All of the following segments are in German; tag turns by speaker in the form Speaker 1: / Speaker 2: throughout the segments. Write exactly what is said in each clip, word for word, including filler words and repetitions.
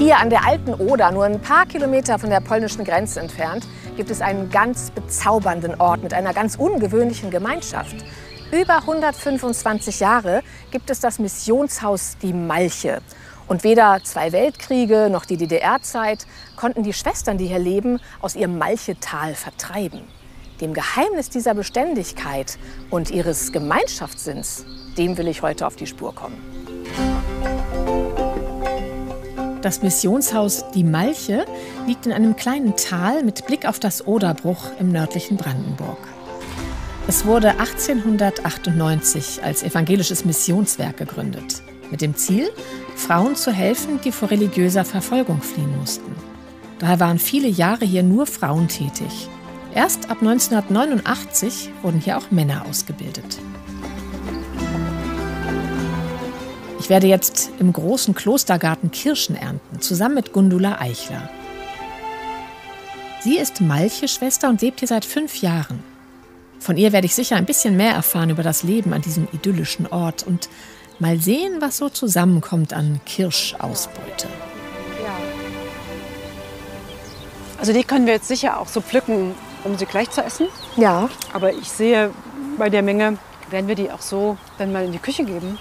Speaker 1: Hier an der Alten Oder, nur ein paar Kilometer von der polnischen Grenze entfernt, gibt es einen ganz bezaubernden Ort mit einer ganz ungewöhnlichen Gemeinschaft. Über hundertfünfundzwanzig Jahre gibt es das Missionshaus Die Malche. Und weder zwei Weltkriege noch die D D R-Zeit konnten die Schwestern, die hier leben, aus ihrem Malchetal vertreiben. Dem Geheimnis dieser Beständigkeit und ihres Gemeinschaftssinns, dem will ich heute auf die Spur kommen. Das Missionshaus Die Malche liegt in einem kleinen Tal mit Blick auf das Oderbruch im nördlichen Brandenburg. Es wurde achtzehnhundertachtundneunzig als evangelisches Missionswerk gegründet, mit dem Ziel, Frauen zu helfen, die vor religiöser Verfolgung fliehen mussten. Daher waren viele Jahre hier nur Frauen tätig. Erst ab neunzehnhundertneunundachtzig wurden hier auch Männer ausgebildet. Ich werde jetzt im großen Klostergarten Kirschen ernten, zusammen mit Gundula Eichler. Sie ist Malche-Schwester und lebt hier seit fünf Jahren. Von ihr werde ich sicher ein bisschen mehr erfahren über das Leben an diesem idyllischen Ort und mal sehen, was so zusammenkommt an Kirschausbeute.
Speaker 2: Ja. Also die können wir jetzt sicher auch so pflücken, um sie gleich zu essen.
Speaker 1: Ja.
Speaker 2: Aber ich sehe, bei der Menge werden wir die auch so dann mal in die Küche geben.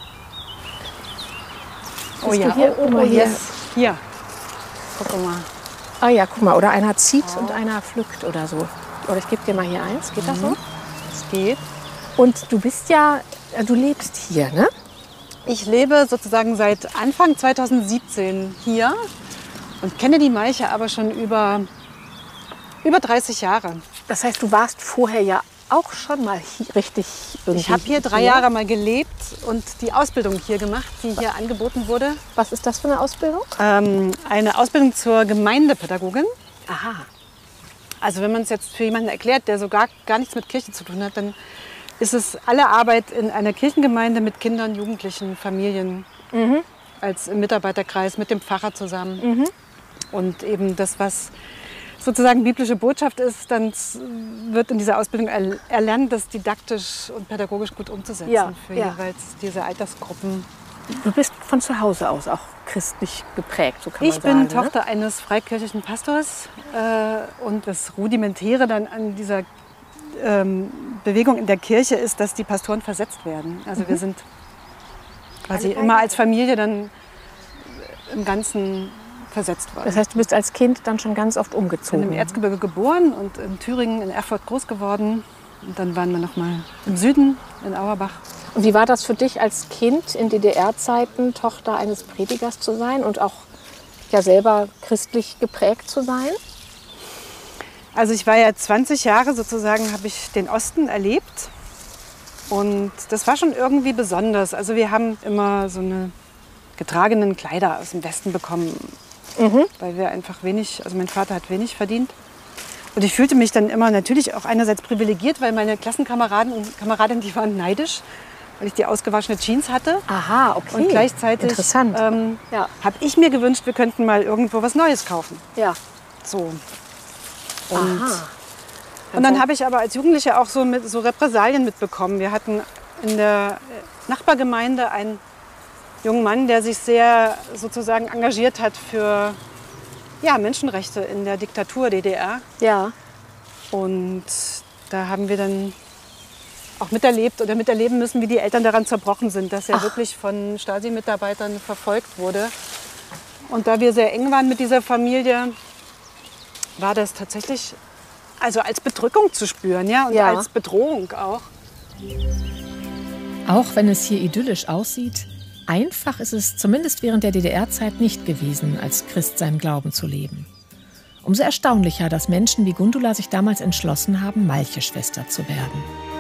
Speaker 2: Oh
Speaker 1: Bist
Speaker 2: ja,
Speaker 1: du hier
Speaker 2: oh,
Speaker 1: oben
Speaker 2: oh,
Speaker 1: hier?
Speaker 2: yes. Hier. Guck mal.
Speaker 1: Ah ja, guck mal, oder einer zieht und einer pflückt oder so. Oder ich gebe dir mal hier eins, geht das so?
Speaker 2: Das geht.
Speaker 1: Und du bist ja, du lebst hier, ne?
Speaker 2: Ich lebe sozusagen seit Anfang zweitausendsiebzehn hier und kenne die Malche aber schon über, über dreißig Jahre.
Speaker 1: Das heißt, du warst vorher ja auch schon mal hier, richtig irgendwie.
Speaker 2: Ich habe hier drei
Speaker 1: hier?
Speaker 2: Jahre mal gelebt und die Ausbildung hier gemacht, die hier angeboten wurde.
Speaker 1: Was ist das für eine Ausbildung?
Speaker 2: Ähm, eine Ausbildung zur Gemeindepädagogin.
Speaker 1: Aha.
Speaker 2: Also wenn man es jetzt für jemanden erklärt, der so gar, gar nichts mit Kirche zu tun hat, dann ist es alle Arbeit in einer Kirchengemeinde mit Kindern, Jugendlichen, Familien,
Speaker 1: Mhm.
Speaker 2: als im Mitarbeiterkreis mit dem Pfarrer zusammen.
Speaker 1: Mhm.
Speaker 2: Und eben das, was sozusagen biblische Botschaft ist, dann wird in dieser Ausbildung er erlernt, das didaktisch und pädagogisch gut umzusetzen
Speaker 1: Ja,
Speaker 2: für
Speaker 1: ja.
Speaker 2: jeweils diese Altersgruppen.
Speaker 1: Du bist von zu Hause aus auch christlich geprägt, so kann man
Speaker 2: Ich bin
Speaker 1: sagen.
Speaker 2: Tochter eines freikirchlichen Pastors äh, und das Rudimentäre dann an dieser ähm, Bewegung in der Kirche ist, dass die Pastoren versetzt werden. Also
Speaker 1: Mhm.
Speaker 2: wir sind quasi
Speaker 1: Alle
Speaker 2: immer als Familie dann im Ganzen versetzt worden.
Speaker 1: Das heißt, du bist als Kind dann schon ganz oft
Speaker 2: Ich bin
Speaker 1: umgezogen.
Speaker 2: im Erzgebirge geboren und in Thüringen, in Erfurt groß geworden. Und dann waren wir noch mal im Süden, in Auerbach.
Speaker 1: Und wie war das für dich als Kind in D D R-Zeiten, Tochter eines Predigers zu sein und auch ja selber christlich geprägt zu sein?
Speaker 2: Also ich war ja zwanzig Jahre sozusagen, habe ich den Osten erlebt. Und das war schon irgendwie besonders. Also wir haben immer so eine getragenen Kleider aus dem Westen bekommen,
Speaker 1: Mhm.
Speaker 2: weil wir einfach wenig, also mein Vater hat wenig verdient. Und ich fühlte mich dann immer natürlich auch einerseits privilegiert, weil meine Klassenkameraden und Kameradinnen, die waren neidisch, weil ich die ausgewaschene Jeans hatte.
Speaker 1: Aha, okay.
Speaker 2: Und gleichzeitig
Speaker 1: Interessant.
Speaker 2: ähm,
Speaker 1: Ja.
Speaker 2: habe ich mir gewünscht, wir könnten mal irgendwo was Neues kaufen.
Speaker 1: Ja.
Speaker 2: So. Und,
Speaker 1: Aha.
Speaker 2: und dann habe ich aber als Jugendliche auch so, mit, so Repressalien mitbekommen. Wir hatten in der Nachbargemeinde einen jungen Mann, der sich sehr sozusagen engagiert hat für ja, Menschenrechte in der Diktatur D D R.
Speaker 1: Ja.
Speaker 2: Und da haben wir dann auch miterlebt oder miterleben müssen, wie die Eltern daran zerbrochen sind, dass er
Speaker 1: Ach.
Speaker 2: wirklich von Stasi-Mitarbeitern verfolgt wurde. Und da wir sehr eng waren mit dieser Familie, war das tatsächlich also als Bedrückung zu spüren, ja, und
Speaker 1: Ja.
Speaker 2: als Bedrohung auch.
Speaker 3: Auch wenn es hier idyllisch aussieht, einfach ist es zumindest während der D D R-Zeit nicht gewesen, als Christ seinen Glauben zu leben. Umso erstaunlicher, dass Menschen wie Gundula sich damals entschlossen haben, Malche-Schwester zu werden.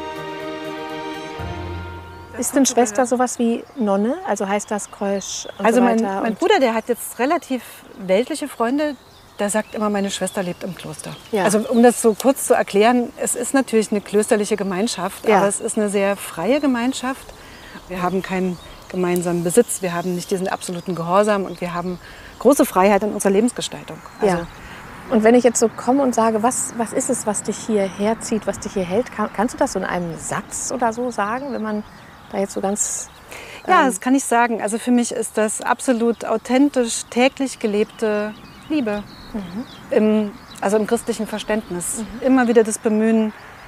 Speaker 1: Ist denn Schwester sowas wie Nonne? Also heißt das Kreusch und
Speaker 2: Also
Speaker 1: so
Speaker 2: mein,
Speaker 1: weiter?
Speaker 2: mein
Speaker 1: und
Speaker 2: Bruder, der hat jetzt relativ weltliche Freunde, der sagt immer, meine Schwester lebt im Kloster.
Speaker 1: Ja.
Speaker 2: Also um das so kurz zu erklären, es ist natürlich eine klösterliche Gemeinschaft,
Speaker 1: Ja.
Speaker 2: aber es ist eine sehr freie Gemeinschaft. Wir haben keinen gemeinsamen Besitz, wir haben nicht diesen absoluten Gehorsam und wir haben große Freiheit in unserer Lebensgestaltung. Also,
Speaker 1: Ja. Und wenn ich jetzt so komme und sage, was, was ist es, was dich hierher zieht, was dich hier hält, kann, kannst du das so in einem Satz oder so sagen, wenn man da jetzt so ganz...
Speaker 2: Ja, das kann ich sagen. Also für mich ist das absolut authentisch, täglich gelebte Liebe. Mhm. Im, also im christlichen Verständnis. Mhm. Immer wieder das Bemühen,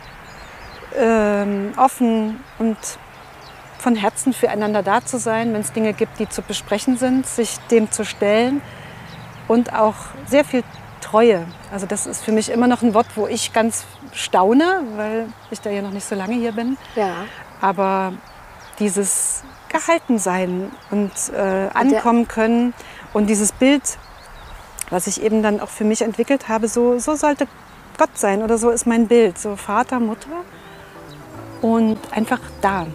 Speaker 2: ähm, offen und von Herzen füreinander da zu sein, wenn es Dinge gibt, die zu besprechen sind, sich dem zu stellen und auch sehr viel Treue. Also das ist für mich immer noch ein Wort, wo ich ganz staune, weil ich da ja noch nicht so lange hier bin.
Speaker 1: Ja.
Speaker 2: Aber dieses Gehaltensein und äh, ankommen können und dieses Bild, was ich eben dann auch für mich entwickelt habe, so, so sollte Gott sein oder so ist mein Bild. So Vater, Mutter und einfach da.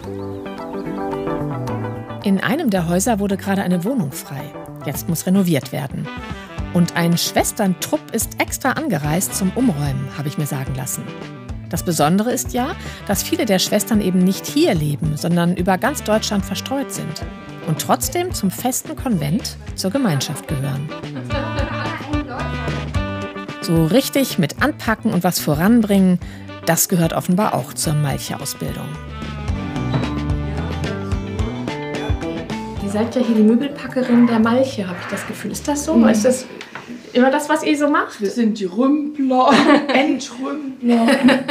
Speaker 3: In einem der Häuser wurde gerade eine Wohnung frei. Jetzt muss renoviert werden. Und ein Schwesterntrupp ist extra angereist zum Umräumen, habe ich mir sagen lassen. Das Besondere ist ja, dass viele der Schwestern eben nicht hier leben, sondern über ganz Deutschland verstreut sind. Und trotzdem zum festen Konvent zur Gemeinschaft gehören. So richtig mit anpacken und was voranbringen, das gehört offenbar auch zur Malche-Ausbildung.
Speaker 1: Ihr seid ja hier die Möbelpackerin der Malche, habe ich das Gefühl. Ist das so? Mhm. Ist das immer das, was ihr so macht?
Speaker 4: Wir sind die Rümpler, Endrümpler,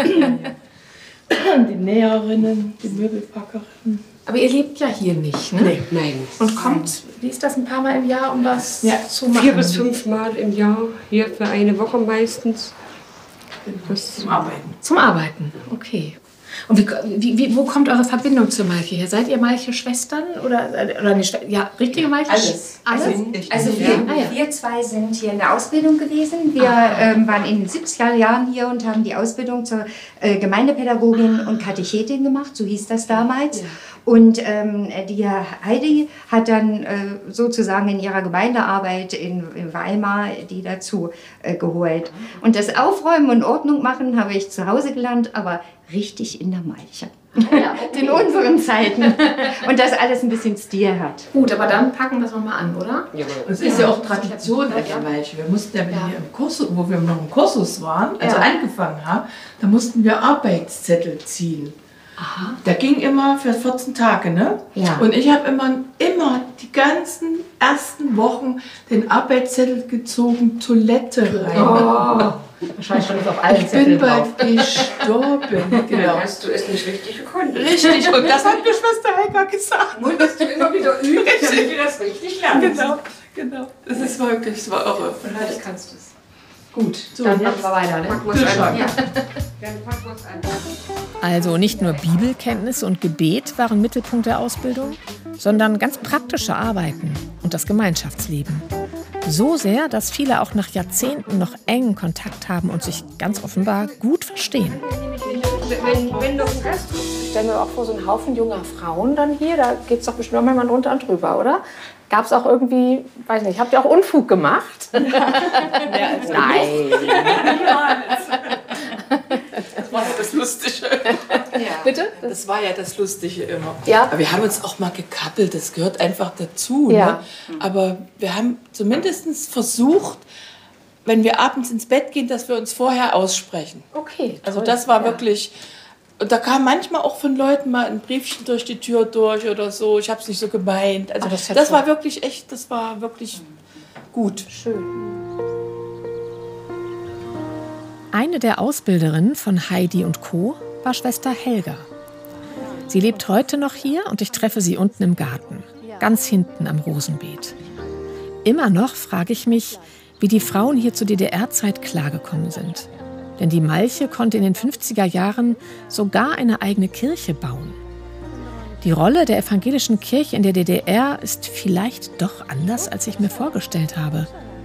Speaker 4: die Näherinnen, die Möbelpackerinnen.
Speaker 1: Aber ihr lebt ja hier nicht, ne?
Speaker 4: Nee, nein.
Speaker 1: Und kommt, wie ist das, ein paar Mal im Jahr, um was
Speaker 4: ja,
Speaker 1: zu machen?
Speaker 4: Vier bis fünf Mal im Jahr, hier für eine Woche meistens.
Speaker 1: Das zum Arbeiten. Zum Arbeiten, okay. Und wie, wie, wie, wo kommt eure Verbindung zur Malche her? Seid ihr Malche-Schwestern? Oder, oder eine, ja, richtige Malche?
Speaker 5: Alles.
Speaker 1: Alles?
Speaker 5: Also, also wir, ah, ja. wir zwei sind hier in der Ausbildung gewesen. Wir ähm, waren in den siebziger Jahren hier und haben die Ausbildung zur äh, Gemeindepädagogin und Katechetin gemacht, so hieß das damals. Ja. Und ähm, die Heidi hat dann äh, sozusagen in ihrer Gemeindearbeit in, in Weimar die dazu äh, geholt. Und das Aufräumen und Ordnung machen habe ich zu Hause gelernt, aber richtig in der Malche. Ja, okay. In unseren Zeiten. Und das alles ein bisschen Stil hat.
Speaker 1: Gut, aber dann packen wir es nochmal an, oder?
Speaker 4: Ja, es ist ja auch Tradition in der Malche. Wir mussten ja, wenn ja. wir im Kursus, wo wir noch im Kursus waren, also ja. angefangen haben, da mussten wir Arbeitszettel ziehen. Aha. Der ging immer für vierzehn Tage, ne? Ja. Und ich habe immer, immer die ganzen ersten Wochen den Arbeitszettel gezogen, Toilette rein.
Speaker 1: Oh. Wahrscheinlich schon nicht auf allen
Speaker 4: Ich
Speaker 1: Zetteln
Speaker 4: bin bald gestorben. Genau.
Speaker 5: Hast du es nicht richtig gekonnt?
Speaker 4: Richtig, und das hat mir Schwester Helga gesagt.
Speaker 5: Musst du immer wieder üben, damit du das richtig lernst.
Speaker 4: Genau, genau. Das ist wirklich, das war irre.
Speaker 5: Und heute kannst du es.
Speaker 1: Gut, so, dann machen wir weiter. Ne?
Speaker 5: Packen wir es an. Ja. Dann packen wir es an.
Speaker 3: Also nicht nur Bibelkenntnis und Gebet waren Mittelpunkt der Ausbildung, sondern ganz praktische Arbeiten und das Gemeinschaftsleben. So sehr, dass viele auch nach Jahrzehnten noch engen Kontakt haben und sich ganz offenbar gut verstehen.
Speaker 1: Ich stelle mir auch vor, so einen Haufen junger Frauen dann hier, da geht es doch bestimmt auch mal drunter und drüber, oder? Gab es auch irgendwie, weiß nicht, habt ihr auch Unfug gemacht? Ja. Nein.
Speaker 4: Das war ja das Lustige.
Speaker 1: Ja. Bitte?
Speaker 4: Das war ja das Lustige immer.
Speaker 1: Ja.
Speaker 4: Aber wir haben uns auch mal gekappelt, das gehört einfach dazu.
Speaker 1: Ja.
Speaker 4: Ne? Aber wir haben zumindest versucht, wenn wir abends ins Bett gehen, dass wir uns vorher aussprechen.
Speaker 1: Okay.
Speaker 4: Also das war ja. wirklich... Und da kam manchmal auch von Leuten mal ein Briefchen durch die Tür durch oder so. Ich habe es nicht so gemeint. Also
Speaker 1: oh, das,
Speaker 4: das war wirklich echt, das war wirklich gut.
Speaker 1: Schön.
Speaker 3: Eine der Ausbilderinnen von Heidi und Co. war Schwester Helga. Sie lebt heute noch hier und ich treffe sie unten im Garten, ganz hinten am Rosenbeet. Immer noch frage ich mich, wie die Frauen hier zur D D R-Zeit klargekommen sind. Denn die Malche konnte in den fünfziger Jahren sogar eine eigene Kirche bauen. Die Rolle der evangelischen Kirche in der D D R ist vielleicht doch anders, als ich mir vorgestellt habe.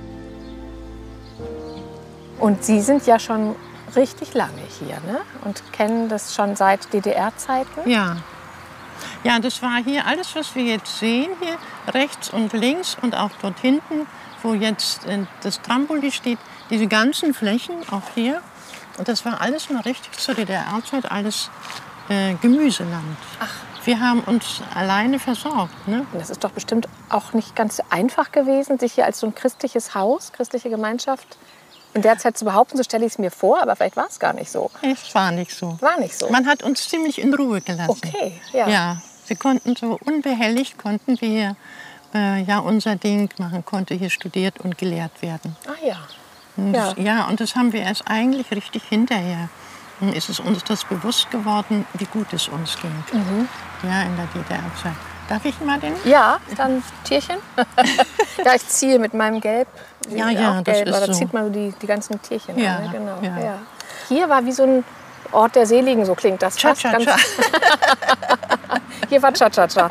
Speaker 1: Und Sie sind ja schon richtig lange hier, ne? Und kennen das schon seit D D R-Zeiten?
Speaker 6: Ja. Ja, das war hier alles, was wir jetzt sehen, hier rechts und links und auch dort hinten, wo jetzt das Trampolin steht, diese ganzen Flächen, auch hier. Und das war alles noch richtig zur D D R-Zeit, alles äh, Gemüseland.
Speaker 1: Ach.
Speaker 6: Wir haben uns alleine versorgt. Ne?
Speaker 1: Das ist doch bestimmt auch nicht ganz einfach gewesen, sich hier als so ein christliches Haus, christliche Gemeinschaft in der Zeit zu behaupten. So stelle ich es mir vor, aber vielleicht war es gar nicht so.
Speaker 6: Es war nicht so.
Speaker 1: War nicht so?
Speaker 6: Man hat uns ziemlich in Ruhe gelassen.
Speaker 1: Okay, ja.
Speaker 6: Ja, Wir konnten so unbehelligt, konnten wir äh, ja unser Ding machen, konnte hier studiert und gelehrt werden.
Speaker 1: Ach ja.
Speaker 6: Und
Speaker 1: Ja.
Speaker 6: das, ja, und das haben wir erst eigentlich richtig hinterher. Dann ist es uns das bewusst geworden, wie gut es uns ging.
Speaker 1: Mhm.
Speaker 6: Ja, in der D D R-Zeit. Darf ich mal den?
Speaker 1: Ja, dann Tierchen. Ja, ich ziehe mit meinem Gelb.
Speaker 6: Ja, ja,
Speaker 1: auch
Speaker 6: das
Speaker 1: gelb,
Speaker 6: ist
Speaker 1: aber da
Speaker 6: so.
Speaker 1: zieht man die, die ganzen Tierchen
Speaker 6: Ja,
Speaker 1: an. Ne? Genau.
Speaker 6: ja.
Speaker 1: Ja. Hier war wie so ein Ort der Seligen, so klingt das fast.
Speaker 6: Cha, cha, cha.
Speaker 1: Hier war Cha-Cha-Cha.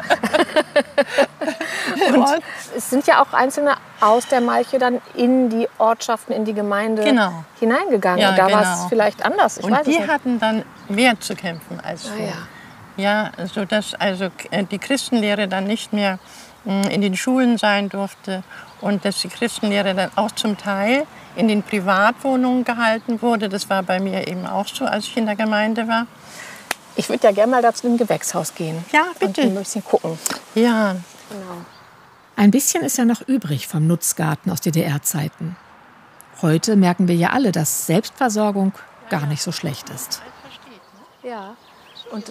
Speaker 1: Und es sind ja auch Einzelne aus der Malche dann in die Ortschaften, in die Gemeinde
Speaker 6: Genau.
Speaker 1: hineingegangen.
Speaker 6: Ja,
Speaker 1: und da war es
Speaker 6: genau.
Speaker 1: vielleicht anders. Ich
Speaker 6: Und
Speaker 1: weiß es
Speaker 6: die
Speaker 1: nicht.
Speaker 6: hatten dann mehr zu kämpfen als
Speaker 1: Ah,
Speaker 6: wir.
Speaker 1: ja.
Speaker 6: Ja, sodass also äh, die Christenlehre dann nicht mehr mh, in den Schulen sein durfte und dass die Christenlehre dann auch zum Teil in den Privatwohnungen gehalten wurde. Das war bei mir eben auch so, als ich in der Gemeinde war.
Speaker 1: Ich würde ja gerne mal da zu dem Gewächshaus gehen.
Speaker 6: Ja,
Speaker 1: Und
Speaker 6: bitte.
Speaker 1: ein bisschen gucken.
Speaker 6: Ja,
Speaker 1: Genau.
Speaker 3: Ein bisschen ist ja noch übrig vom Nutzgarten aus D D R-Zeiten. Heute merken wir ja alle, dass Selbstversorgung gar nicht so schlecht ist.
Speaker 1: Ja. Und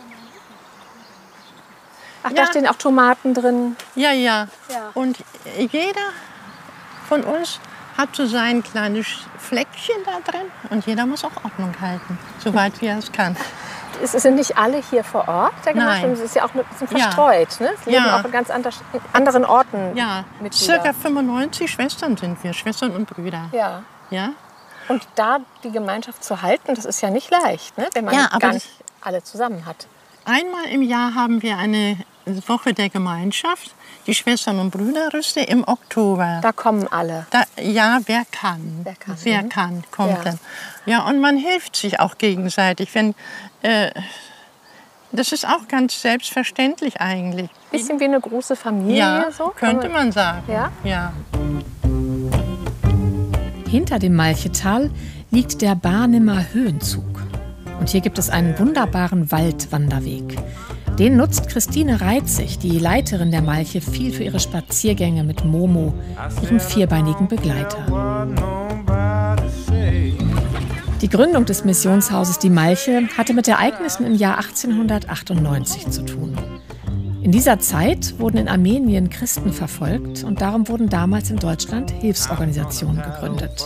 Speaker 1: Ach,
Speaker 6: Ja.
Speaker 1: da stehen auch Tomaten drin.
Speaker 6: ja, ja.
Speaker 1: Ja.
Speaker 6: Und jeder von uns hat so sein kleines Fleckchen da drin und jeder muss auch Ordnung halten, soweit wie er es kann.
Speaker 1: Es sind nicht alle hier vor Ort, der
Speaker 6: Nein.
Speaker 1: Gemeinschaft. Es ist ja auch ein bisschen
Speaker 6: Ja.
Speaker 1: verstreut. Ne? Es leben
Speaker 6: Ja.
Speaker 1: auch in ganz anders, anderen Orten.
Speaker 6: Ja,
Speaker 1: Mitglieder.
Speaker 6: circa fünfundneunzig Schwestern sind wir, Schwestern und Brüder.
Speaker 1: Ja.
Speaker 6: Ja?
Speaker 1: Und da die Gemeinschaft zu halten, das ist ja nicht leicht, ne? Wenn man
Speaker 6: Ja, aber
Speaker 1: gar
Speaker 6: das-
Speaker 1: nicht alle zusammen hat.
Speaker 6: Einmal im Jahr haben wir eine Woche der Gemeinschaft, die Schwestern und Brüderrüste im Oktober.
Speaker 1: Da kommen alle.
Speaker 6: Da, ja, wer kann.
Speaker 1: Wer kann,
Speaker 6: Wer
Speaker 1: mhm.
Speaker 6: kann, kommt
Speaker 1: Ja.
Speaker 6: dann. Ja, und man hilft sich auch gegenseitig. Wenn, äh, das ist auch ganz selbstverständlich eigentlich.
Speaker 1: Bisschen wie eine große Familie.
Speaker 6: Ja,
Speaker 1: so.
Speaker 6: könnte man sagen.
Speaker 1: Ja?
Speaker 6: Ja.
Speaker 3: Hinter dem Malchetal liegt der Barnimer Höhenzug. Und hier gibt es einen wunderbaren Waldwanderweg. Den nutzt Christine Reitzig, die Leiterin der Malche, viel für ihre Spaziergänge mit Momo, ihrem vierbeinigen Begleiter. Die Gründung des Missionshauses Die Malche hatte mit Ereignissen im Jahr achtzehnhundertachtundneunzig zu tun. In dieser Zeit wurden in Armenien Christen verfolgt und darum wurden damals in Deutschland Hilfsorganisationen gegründet.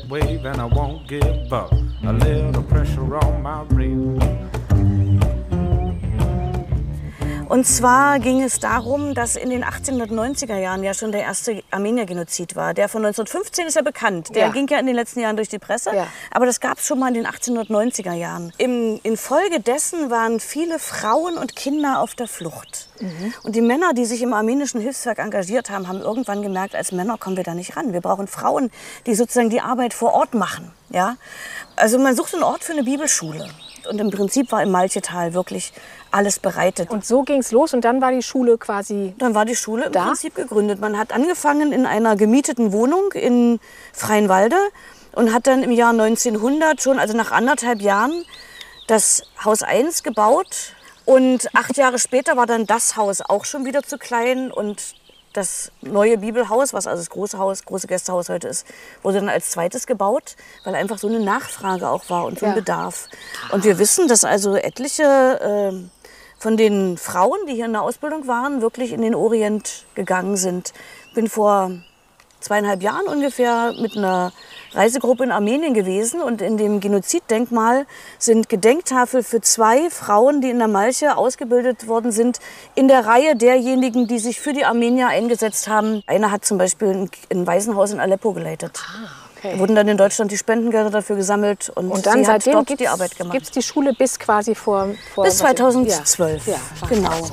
Speaker 7: Und zwar ging es darum, dass in den achtzehnhundertneunziger Jahren ja schon der erste Armeniergenozid war. Der von neunzehnhundertfünfzehn ist ja bekannt. Der
Speaker 1: Ja.
Speaker 7: ging ja in den letzten Jahren durch die Presse.
Speaker 1: Ja.
Speaker 7: Aber das gab es schon mal in den achtzehnhundertneunziger Jahren. Im, infolgedessen waren viele Frauen und Kinder auf der Flucht. Und die Männer, die sich im armenischen Hilfswerk engagiert haben, haben irgendwann gemerkt, als Männer kommen wir da nicht ran. Wir brauchen Frauen, die sozusagen die Arbeit vor Ort machen. Ja? Also man sucht einen Ort für eine Bibelschule. Und im Prinzip war im Malchetal wirklich alles bereitet.
Speaker 1: Und so ging es los und dann war die Schule quasi.
Speaker 7: Dann war die Schule im
Speaker 1: Da?
Speaker 7: Prinzip gegründet. Man hat angefangen in einer gemieteten Wohnung in Freienwalde und hat dann im Jahr neunzehnhundert, schon also nach anderthalb Jahren, das Haus eins gebaut. Und acht Jahre später war dann das Haus auch schon wieder zu klein. Und das neue Bibelhaus, was also das große Haus, große Gästehaus heute ist, wurde dann als zweites gebaut, weil einfach so eine Nachfrage auch war und so ein
Speaker 1: Ja.
Speaker 7: Bedarf. Und wir wissen, dass also etliche äh, von den Frauen, die hier in der Ausbildung waren, wirklich in den Orient gegangen sind. Ich bin vor zweieinhalb Jahren ungefähr mit einer Reisegruppe in Armenien gewesen und in dem Genoziddenkmal sind Gedenktafel für zwei Frauen, die in der Malche ausgebildet worden sind, in der Reihe derjenigen, die sich für die Armenier eingesetzt haben. Eine hat zum Beispiel ein, ein Waisenhaus in Aleppo geleitet.
Speaker 1: Okay.
Speaker 7: Da wurden dann in Deutschland die Spendengelder dafür gesammelt und,
Speaker 1: Und dann
Speaker 7: sie hat
Speaker 1: seitdem
Speaker 7: dort
Speaker 1: gibt
Speaker 7: die Arbeit gemacht.
Speaker 1: es die Schule bis quasi vor. vor
Speaker 7: Bis
Speaker 1: was-
Speaker 7: zweitausendzwölf,
Speaker 1: Ja. Ja.
Speaker 7: genau.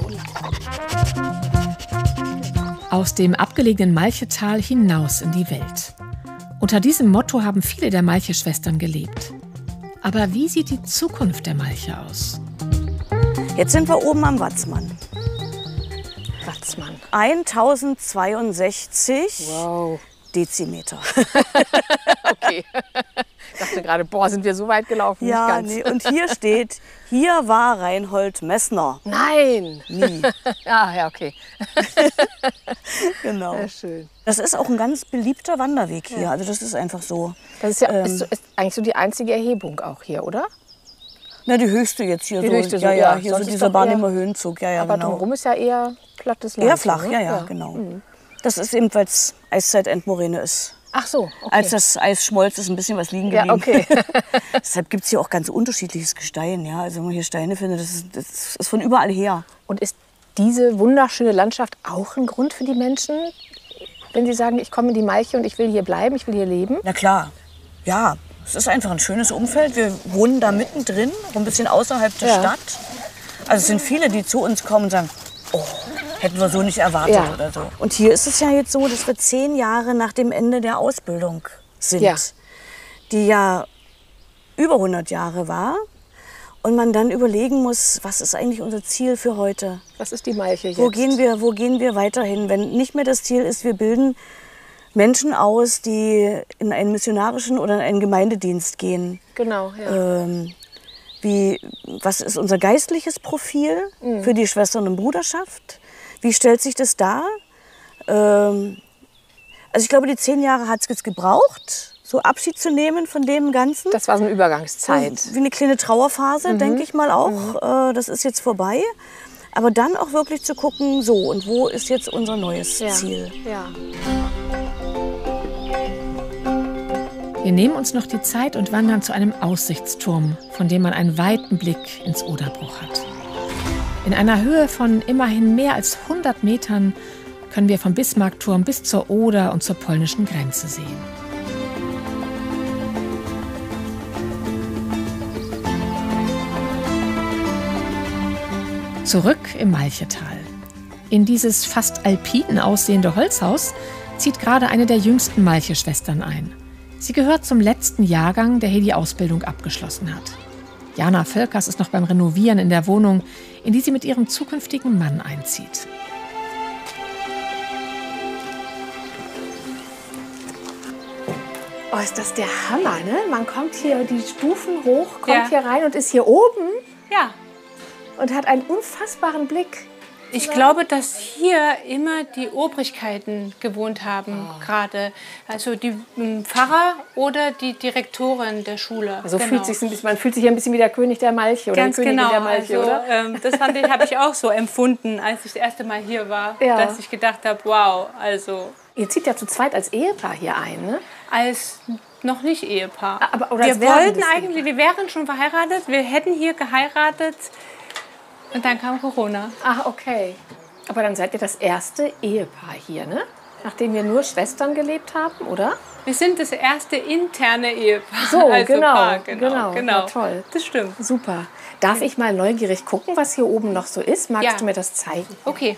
Speaker 3: Aus dem abgelegenen Malchetal hinaus in die Welt. Unter diesem Motto haben viele der Malche-Schwestern gelebt. Aber wie sieht die Zukunft der Malche aus?
Speaker 7: Jetzt sind wir oben am Watzmann.
Speaker 1: Watzmann.
Speaker 7: tausendzweiundsechzig
Speaker 1: Wow.
Speaker 7: Dezimeter.
Speaker 1: Okay. Ich dachte gerade, boah, sind wir so weit gelaufen?
Speaker 7: Ja,
Speaker 1: Nicht ganz.
Speaker 7: nee, und hier steht, hier war Reinhold Messner.
Speaker 1: Nein.
Speaker 7: Nie.
Speaker 1: Ah, ja, okay.
Speaker 7: Genau.
Speaker 1: Sehr schön.
Speaker 7: Das ist auch ein ganz beliebter Wanderweg hier. Also das ist einfach so.
Speaker 1: Das ist ja
Speaker 7: Ähm,
Speaker 1: ist, so- ist eigentlich so die einzige Erhebung auch hier, oder?
Speaker 7: Na, die höchste jetzt hier
Speaker 1: Die
Speaker 7: so.
Speaker 1: höchste so,
Speaker 7: ja, ja,
Speaker 1: ja.
Speaker 7: hier
Speaker 1: Sonst
Speaker 7: so
Speaker 1: ist
Speaker 7: dieser
Speaker 1: doch
Speaker 7: Barnimer Höhenzug. Ja, ja,
Speaker 1: Aber
Speaker 7: genau.
Speaker 1: drumherum ist ja eher plattes Land.
Speaker 7: Eher flach,
Speaker 1: ne?
Speaker 7: ja, ja, genau. Das ist eben, weil es Eiszeit-Endmoräne ist.
Speaker 1: Ach so, okay.
Speaker 7: Als das Eis schmolz, ist ein bisschen was liegen geblieben.
Speaker 1: Ja, okay.
Speaker 7: Deshalb gibt es hier auch ganz unterschiedliches Gestein. Ja? Also wenn man hier Steine findet, das ist, das ist von überall her.
Speaker 1: Und ist diese wunderschöne Landschaft auch ein Grund für die Menschen, wenn sie sagen, ich komme in die Malche und ich will hier bleiben, ich will hier leben?
Speaker 7: Na klar, ja. Es ist einfach ein schönes Umfeld. Wir wohnen da mittendrin, auch ein bisschen außerhalb der
Speaker 1: Ja.
Speaker 7: Stadt. Also es sind viele, die zu uns kommen und sagen, oh, hätten wir so nicht erwartet
Speaker 1: Ja.
Speaker 7: oder so. Und hier ist es ja jetzt so, dass wir zehn Jahre nach dem Ende der Ausbildung sind,
Speaker 1: Ja.
Speaker 7: die ja über hundert Jahre war. Und man dann überlegen muss, was ist eigentlich unser Ziel für heute?
Speaker 1: Was ist die Malche jetzt?
Speaker 7: Wo gehen wir, wo gehen wir weiterhin, wenn nicht mehr das Ziel ist, wir bilden Menschen aus, die in einen missionarischen oder in einen Gemeindedienst gehen.
Speaker 1: Genau, ja.
Speaker 7: Ähm, wie, was ist unser geistliches Profil
Speaker 1: Mhm.
Speaker 7: für die Schwestern- und Bruderschaft? Wie stellt sich das dar? Ähm, also ich glaube, die zehn Jahre hat es jetzt gebraucht, so Abschied zu nehmen von dem Ganzen.
Speaker 1: Das war so eine Übergangszeit.
Speaker 7: Wie eine kleine Trauerphase,
Speaker 1: Mhm.
Speaker 7: denke ich mal auch. Äh, das ist jetzt vorbei. Aber dann auch wirklich zu gucken, so, und wo ist jetzt unser neues
Speaker 1: Ja.
Speaker 7: Ziel?
Speaker 1: Ja.
Speaker 3: Wir nehmen uns noch die Zeit und wandern zu einem Aussichtsturm, von dem man einen weiten Blick ins Oderbruch hat. In einer Höhe von immerhin mehr als hundert Metern können wir vom Bismarckturm bis zur Oder und zur polnischen Grenze sehen. Zurück im Malchetal. In dieses fast alpin aussehende Holzhaus zieht gerade eine der jüngsten Malcheschwestern ein. Sie gehört zum letzten Jahrgang, der hier die Ausbildung abgeschlossen hat. Jana Völkers ist noch beim Renovieren in der Wohnung, in die sie mit ihrem zukünftigen Mann einzieht.
Speaker 1: Oh, ist das der Hammer, ne? Man kommt hier die Stufen hoch, kommt
Speaker 8: Ja.
Speaker 1: hier rein und ist hier oben
Speaker 8: Ja,
Speaker 1: und hat einen unfassbaren Blick.
Speaker 8: ich glaube, dass hier immer die Obrigkeiten gewohnt haben, gerade. Also die ähm, Pfarrer oder die Direktorin der Schule.
Speaker 1: So
Speaker 8: Genau.
Speaker 1: fühlt sich's ein bisschen, man fühlt sich hier ein bisschen wie der König der Malche oder
Speaker 8: Ganz
Speaker 1: die Königin
Speaker 8: genau.
Speaker 1: der Malche,
Speaker 8: Also,
Speaker 1: oder?
Speaker 8: ähm, das fand ich, habe ich auch so empfunden, als ich das erste Mal hier war,
Speaker 1: Ja.
Speaker 8: dass ich gedacht habe, wow, also
Speaker 1: Ihr zieht ja zu zweit als Ehepaar hier ein, ne?
Speaker 8: als noch nicht Ehepaar.
Speaker 1: Aber- oder als
Speaker 8: wir wollten
Speaker 1: werdendes
Speaker 8: eigentlich, wir wären schon verheiratet, wir hätten hier geheiratet und dann kam Corona.
Speaker 1: Ach, okay. Aber dann seid ihr das erste Ehepaar hier, ne? Nachdem wir nur Schwestern gelebt haben, oder?
Speaker 8: Wir sind das erste interne Ehepaar.
Speaker 1: So,
Speaker 8: also
Speaker 1: genau,
Speaker 8: Paar, genau,
Speaker 1: genau.
Speaker 8: genau.
Speaker 1: Na, toll.
Speaker 8: Das stimmt.
Speaker 1: Super. Darf ich mal neugierig gucken, was hier oben noch so ist? Magst
Speaker 8: Ja.
Speaker 1: du mir das zeigen?
Speaker 8: Okay,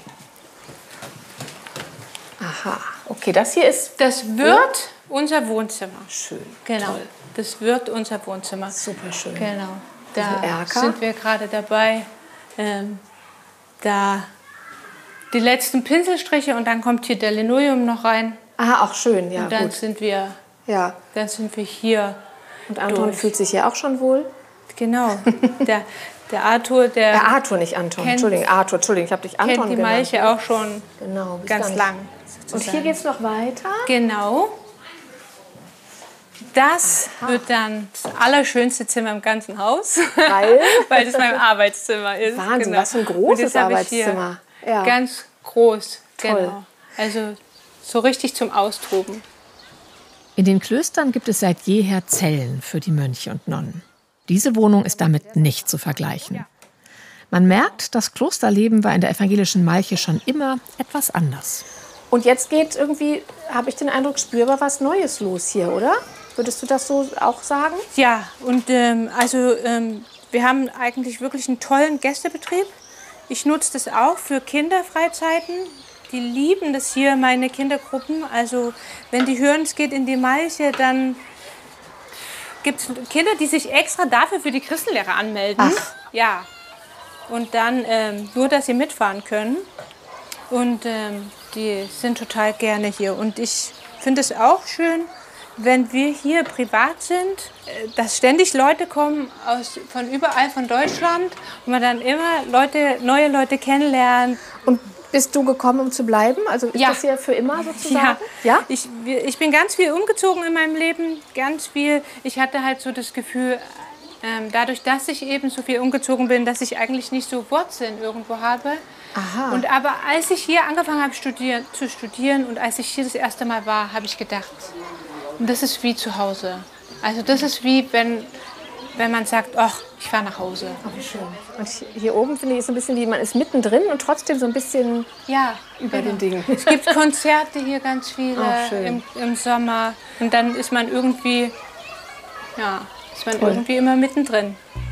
Speaker 1: Aha. Okay, das hier ist
Speaker 8: das wird unser Wohnzimmer.
Speaker 1: schön.
Speaker 8: Genau,
Speaker 1: Toll.
Speaker 8: das wird unser Wohnzimmer.
Speaker 1: Super schön.
Speaker 8: Genau, da
Speaker 1: Diese Erker.
Speaker 8: sind wir gerade dabei, ähm, da die letzten Pinselstriche und dann kommt hier der Linoleum noch rein
Speaker 1: Ah, auch schön, ja,
Speaker 8: und dann
Speaker 1: gut.
Speaker 8: sind wir,
Speaker 1: Ja.
Speaker 8: dann sind wir hier.
Speaker 1: Und Anton
Speaker 8: durch.
Speaker 1: fühlt sich hier auch schon wohl?
Speaker 8: Genau, der, der Arthur, der
Speaker 1: Äh, Arthur, nicht Anton.
Speaker 8: kennt-
Speaker 1: Entschuldigung, Arthur, Entschuldigung, ich habe dich Anton
Speaker 8: kennt die
Speaker 1: genannt.
Speaker 8: Malche auch schon
Speaker 1: Genau, bis
Speaker 8: ganz
Speaker 1: dann.
Speaker 8: lang.
Speaker 1: Und
Speaker 8: sozusagen.
Speaker 1: hier geht es noch weiter?
Speaker 8: Genau. Das wird dann das allerschönste Zimmer im ganzen Haus,
Speaker 1: Weil?
Speaker 8: weil das mein Arbeitszimmer ist.
Speaker 1: Wahnsinn,
Speaker 8: genau.
Speaker 1: was für ein
Speaker 8: Und
Speaker 1: großes
Speaker 8: das habe ich hier
Speaker 1: Arbeitszimmer. Ja.
Speaker 8: Ganz groß,
Speaker 1: Toll.
Speaker 8: genau. Also so richtig zum Austoben.
Speaker 3: In den Klöstern gibt es seit jeher Zellen für die Mönche und Nonnen. Diese Wohnung ist damit nicht zu vergleichen. Man merkt, das Klosterleben war in der evangelischen Malche schon immer etwas anders.
Speaker 1: Und jetzt geht irgendwie, habe ich den Eindruck, spürbar was Neues los hier, oder? Würdest du das so auch sagen?
Speaker 8: Ja, und ähm, also ähm, wir haben eigentlich wirklich einen tollen Gästebetrieb. Ich nutze das auch für Kinderfreizeiten. Die lieben das hier, meine Kindergruppen. Also wenn die hören, es geht in die Malche, dann gibt es Kinder, die sich extra dafür für die Christenlehre anmelden.
Speaker 1: Ach.
Speaker 8: Ja. Und dann ähm, nur, dass sie mitfahren können. Und ähm, die sind total gerne hier. Und ich finde es auch schön, wenn wir hier privat sind, äh, dass ständig Leute kommen aus, von überall von Deutschland und man dann immer Leute, neue Leute kennenlernt.
Speaker 1: Und bist du gekommen, um zu bleiben? Also ist
Speaker 8: Ja.
Speaker 1: das hier für immer sozusagen?
Speaker 8: Ja,
Speaker 1: Ja?
Speaker 8: Ich, wir- ich bin ganz viel umgezogen in meinem Leben, ganz viel. Ich hatte halt so das Gefühl, ähm, dadurch, dass ich eben so viel umgezogen bin, dass ich eigentlich nicht so Wurzeln irgendwo habe.
Speaker 1: Aha.
Speaker 8: Und aber als ich hier angefangen habe studieren, zu studieren und als ich hier das erste Mal war, habe ich gedacht, das ist wie zu Hause. Also das ist wie, wenn, wenn man sagt, ach, ich fahre nach Hause.
Speaker 1: Oh, wie schön. Und hier oben finde ich ist ein bisschen wie, man ist mittendrin und trotzdem so ein bisschen
Speaker 8: ja,
Speaker 1: über
Speaker 8: genau.
Speaker 1: den Dingen.
Speaker 8: Es gibt Konzerte hier ganz viele
Speaker 1: Oh, schön.
Speaker 8: im, im Sommer. Und dann ist man irgendwie, ja, ist man
Speaker 1: Toll.
Speaker 8: irgendwie immer mittendrin.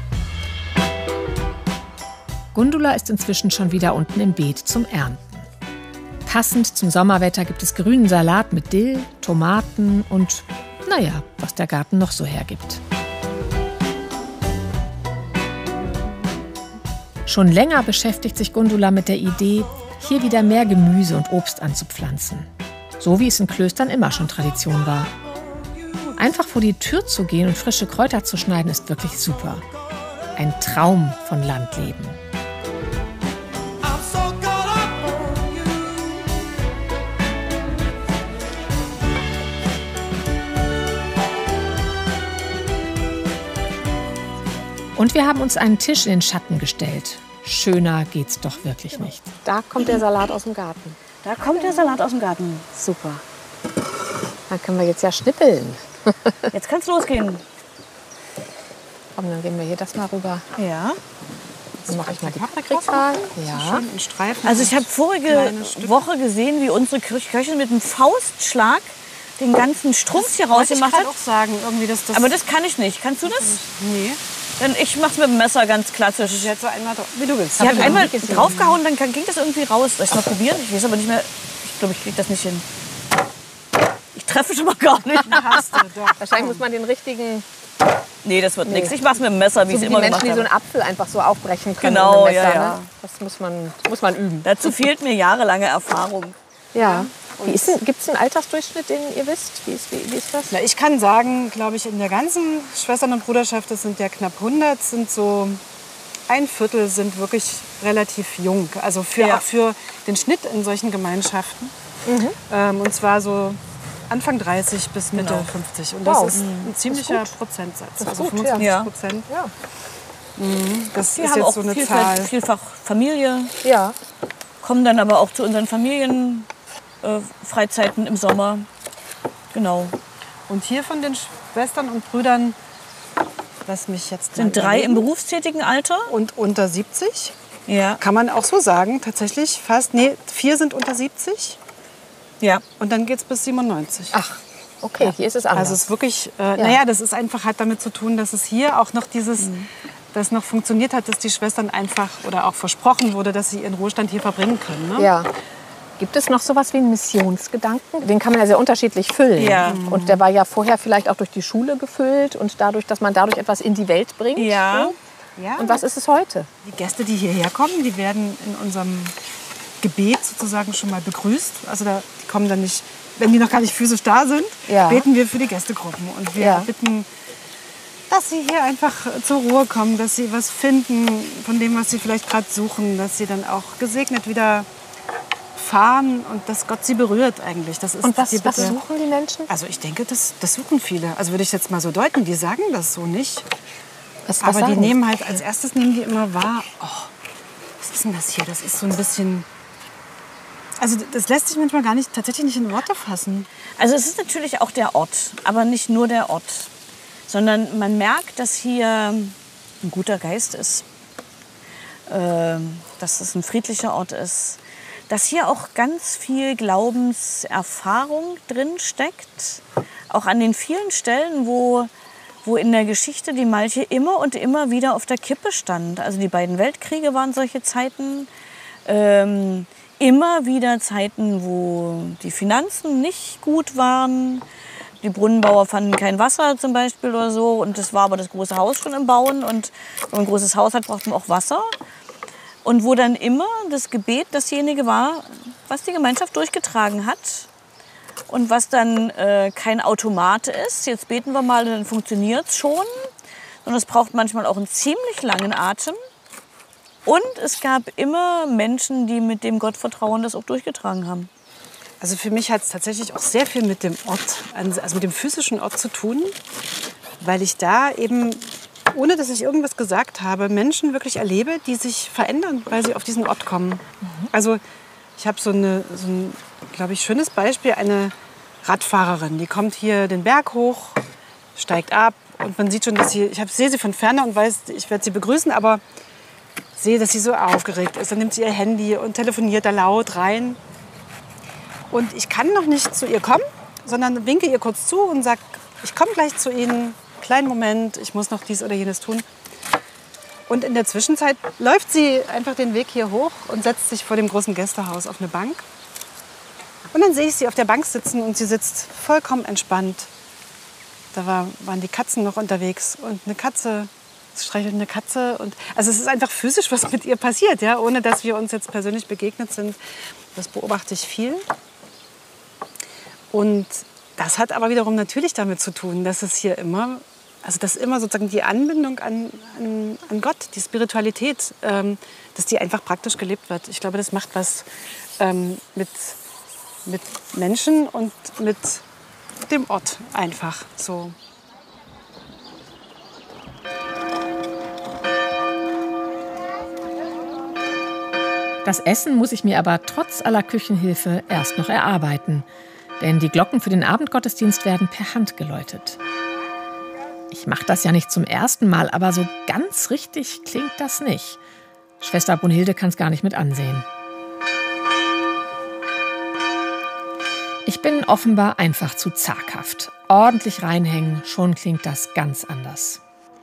Speaker 3: Gundula ist inzwischen schon wieder unten im Beet zum Ernten. Passend zum Sommerwetter gibt es grünen Salat mit Dill, Tomaten und, naja, was der Garten noch so hergibt. Schon länger beschäftigt sich Gundula mit der Idee, hier wieder mehr Gemüse und Obst anzupflanzen. So wie es in Klöstern immer schon Tradition war. Einfach vor die Tür zu gehen und frische Kräuter zu schneiden, ist wirklich super. Ein Traum von Landleben. Und wir haben uns einen Tisch in den Schatten gestellt. Schöner geht's doch wirklich nicht.
Speaker 1: Da kommt der Salat aus dem Garten.
Speaker 7: Da kommt der Salat aus dem Garten.
Speaker 1: Super. Dann können wir jetzt ja schnippeln.
Speaker 7: Jetzt kann's losgehen.
Speaker 1: Komm, dann gehen wir hier das mal rüber.
Speaker 7: Ja.
Speaker 1: Dann mache ich mal die Paprika. Ja.
Speaker 2: Schön in Streifen.
Speaker 7: Also ich habe vorige Woche gesehen, wie unsere Kö- Köchin mit einem Faustschlag den ganzen Strumpf hier rausgemacht
Speaker 2: ich
Speaker 7: hat.
Speaker 2: auch sagen, irgendwie das, das
Speaker 7: Aber das kann ich nicht. Kannst du das?
Speaker 2: nee.
Speaker 7: Dann ich mach's mit dem Messer ganz klassisch.
Speaker 2: Ich hätte so einmal, drauf- wie du willst.
Speaker 7: Sie hat einmal draufgehauen, dann kann- ging das irgendwie raus. Soll ich mal probieren? Ich weiß aber nicht mehr. Ich glaube, ich kriege das nicht hin. Ich treffe schon mal gar nicht.
Speaker 2: Hast du, doch.
Speaker 1: Wahrscheinlich muss man den richtigen,
Speaker 7: Nee, das wird nichts. Ich mach's mit dem Messer, wie
Speaker 1: so
Speaker 7: ich
Speaker 1: wie
Speaker 7: es
Speaker 1: die
Speaker 7: immer
Speaker 1: Menschen,
Speaker 7: gemacht
Speaker 1: die so
Speaker 7: habe.
Speaker 1: einen Apfel einfach so aufbrechen können.
Speaker 7: Genau,
Speaker 1: mit dem Messer,
Speaker 7: ja, ja.
Speaker 1: Ne? Das muss man, muss man üben.
Speaker 7: Dazu fehlt mir jahrelange Erfahrung.
Speaker 1: Ja. Wie ist denn, gibt's einen Altersdurchschnitt, den ihr wisst? Wie ist, wie, wie ist das?
Speaker 2: Na, ich kann sagen, glaube ich, in der ganzen Schwestern- und Bruderschaft, das sind ja knapp hundert, sind so ein Viertel sind wirklich relativ jung. Also für,
Speaker 7: Ja.
Speaker 2: auch für den Schnitt in solchen Gemeinschaften. Ähm, und zwar so Anfang dreißig bis Mitte
Speaker 7: Genau.
Speaker 2: fünfzig. Und
Speaker 1: Wow.
Speaker 2: das ist ein ziemlicher Prozentsatz.
Speaker 1: ist
Speaker 2: Also
Speaker 1: gut,
Speaker 2: fünfundzwanzig
Speaker 7: ja.
Speaker 2: Prozent.
Speaker 1: Ja.
Speaker 2: Das
Speaker 7: Wir
Speaker 2: ist
Speaker 7: haben
Speaker 2: jetzt
Speaker 7: auch
Speaker 2: so eine
Speaker 7: vielfach,
Speaker 2: Zahl.
Speaker 7: vielfach Familie,
Speaker 1: Ja.
Speaker 7: kommen dann aber auch zu unseren Familienfreizeiten äh, Freizeiten im Sommer. Genau.
Speaker 2: Und hier von den Schwestern und Brüdern, lass mich jetzt
Speaker 7: Sind
Speaker 2: mal
Speaker 7: drei im
Speaker 2: überlegen.
Speaker 7: berufstätigen Alter.
Speaker 2: Und unter siebzig.
Speaker 7: Ja.
Speaker 2: Kann man auch so sagen, tatsächlich fast. Nee, vier sind unter siebzig
Speaker 7: Ja.
Speaker 2: und dann geht es bis siebenundneunzig.
Speaker 1: Ach, okay, hier ist es anders.
Speaker 2: Also es ist wirklich, äh, naja, das ist einfach hat damit zu tun, dass es hier auch noch dieses, das noch funktioniert hat, dass die Schwestern einfach oder auch versprochen wurde, dass sie ihren Ruhestand hier verbringen können. Ne?
Speaker 1: Ja. Gibt es noch sowas wie einen Missionsgedanken? Den kann man ja sehr unterschiedlich füllen.
Speaker 7: Ja.
Speaker 1: Und der war ja vorher vielleicht auch durch die Schule gefüllt und dadurch, dass man dadurch etwas in die Welt bringt.
Speaker 7: Ja.
Speaker 1: So.
Speaker 2: Ja,
Speaker 1: Und was ist es heute?
Speaker 2: die Gäste, die hierher kommen, die werden in unserem Gebet sozusagen schon mal begrüßt. Also da, die kommen dann nicht, wenn die noch gar nicht physisch da sind,
Speaker 1: Ja.
Speaker 2: beten wir für die Gästegruppen. Und wir
Speaker 1: Ja.
Speaker 2: bitten, dass sie hier einfach zur Ruhe kommen, dass sie was finden von dem, was sie vielleicht gerade suchen, dass sie dann auch gesegnet wieder fahren und dass Gott sie berührt eigentlich. Das ist
Speaker 1: Und was,
Speaker 2: die
Speaker 1: was
Speaker 2: Bitte.
Speaker 1: suchen die Menschen?
Speaker 2: Also ich denke, das, das suchen viele. Also würde ich jetzt mal so deuten, die sagen das so nicht.
Speaker 1: Was, was
Speaker 2: Aber die
Speaker 1: sagen
Speaker 2: nehmen halt, als erstes nehmen die immer wahr, oh, was ist denn das hier? Das ist so ein bisschen... Also das lässt sich manchmal gar nicht, tatsächlich nicht in Worte fassen.
Speaker 7: Also es ist natürlich auch der Ort, aber nicht nur der Ort, sondern man merkt, dass hier ein guter Geist ist, äh, dass es ein friedlicher Ort ist, dass hier auch ganz viel Glaubenserfahrung drin steckt, auch an den vielen Stellen, wo, wo in der Geschichte die Malche immer und immer wieder auf der Kippe stand. Also die beiden Weltkriege waren solche Zeiten. Ähm, immer wieder Zeiten, wo die Finanzen nicht gut waren. Die Brunnenbauer fanden kein Wasser zum Beispiel oder so. Und das war aber das große Haus schon im Bauen. Und wenn man ein großes Haus hat, braucht man auch Wasser. Und wo dann immer das Gebet dasjenige war, was die Gemeinschaft durchgetragen hat. Und was dann äh, kein Automat ist. Jetzt beten wir mal, dann funktioniert es schon. Und es braucht manchmal auch einen ziemlich langen Atem. Und es gab immer Menschen, die mit dem Gottvertrauen das auch durchgetragen haben.
Speaker 2: Also für mich hat es tatsächlich auch sehr viel mit dem Ort, also mit dem physischen Ort zu tun, weil ich da eben ohne dass ich irgendwas gesagt habe, Menschen wirklich erlebe, die sich verändern, weil sie auf diesen Ort kommen. Mhm. Also ich habe so, eine, so ein, glaube ich, schönes Beispiel, eine Radfahrerin, die kommt hier den Berg hoch, steigt ab und man sieht schon, dass sie, ich hab, sehe sie von Ferne und weiß, ich werde sie begrüßen, aber sehe, dass sie so aufgeregt ist. Dann nimmt sie ihr Handy und telefoniert da laut rein. Und ich kann noch nicht zu ihr kommen, sondern winke ihr kurz zu und sage, ich komme gleich zu Ihnen, kleinen Moment, ich muss noch dies oder jenes tun. Und in der Zwischenzeit läuft sie einfach den Weg hier hoch und setzt sich vor dem großen Gästehaus auf eine Bank. Und dann sehe ich sie auf der Bank sitzen und sie sitzt vollkommen entspannt. Da war, waren die Katzen noch unterwegs und eine Katze, es streichelt eine Katze. Und, also es ist einfach physisch was mit ihr passiert, ja, ohne dass wir uns jetzt persönlich begegnet sind. Das beobachte ich viel. Und das hat aber wiederum natürlich damit zu tun, dass es hier immer, also dass immer sozusagen die Anbindung an, an, an Gott, die Spiritualität, ähm, dass die einfach praktisch gelebt wird. Ich glaube, das macht was ähm, mit, mit Menschen und mit dem Ort einfach so.
Speaker 3: Das Essen muss ich mir aber trotz aller Küchenhilfe erst noch erarbeiten. Denn die Glocken für den Abendgottesdienst werden per Hand geläutet. Ich mache das ja nicht zum ersten Mal, aber so ganz richtig klingt das nicht. Schwester Brunhilde kann es gar nicht mit ansehen. Ich bin offenbar einfach zu zaghaft. Ordentlich reinhängen, schon klingt das ganz anders.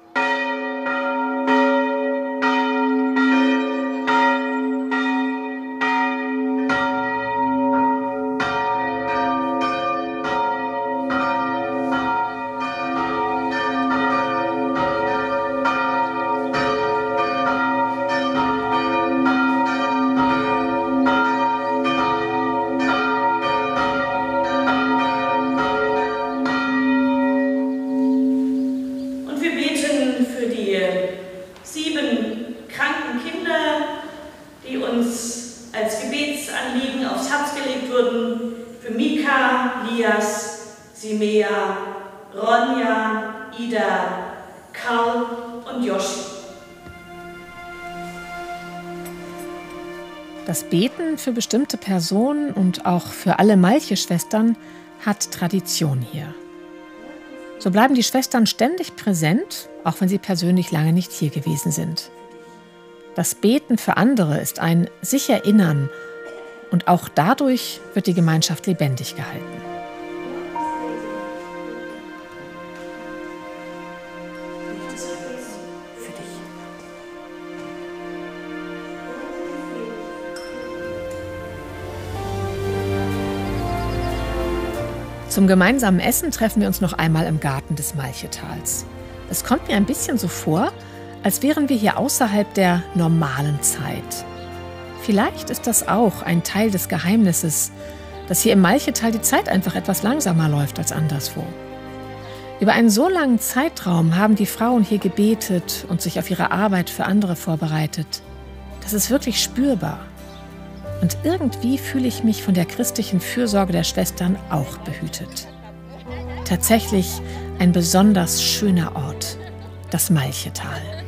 Speaker 3: Das Beten für bestimmte Personen und auch für alle Malche-Schwestern hat Tradition hier. So bleiben die Schwestern ständig präsent, auch wenn sie persönlich lange nicht hier gewesen sind. Das Beten für andere ist ein sich erinnern und auch dadurch wird die Gemeinschaft lebendig gehalten. Zum gemeinsamen Essen treffen wir uns noch einmal im Garten des Malchetals. Es kommt mir ein bisschen so vor, als wären wir hier außerhalb der normalen Zeit. Vielleicht ist das auch ein Teil des Geheimnisses, dass hier im Malchetal die Zeit einfach etwas langsamer läuft als anderswo. Über einen so langen Zeitraum haben die Frauen hier gebetet und sich auf ihre Arbeit für andere vorbereitet. Das ist wirklich spürbar. Und irgendwie fühle ich mich von der christlichen Fürsorge der Schwestern auch behütet. Tatsächlich ein besonders schöner Ort, das Malchetal.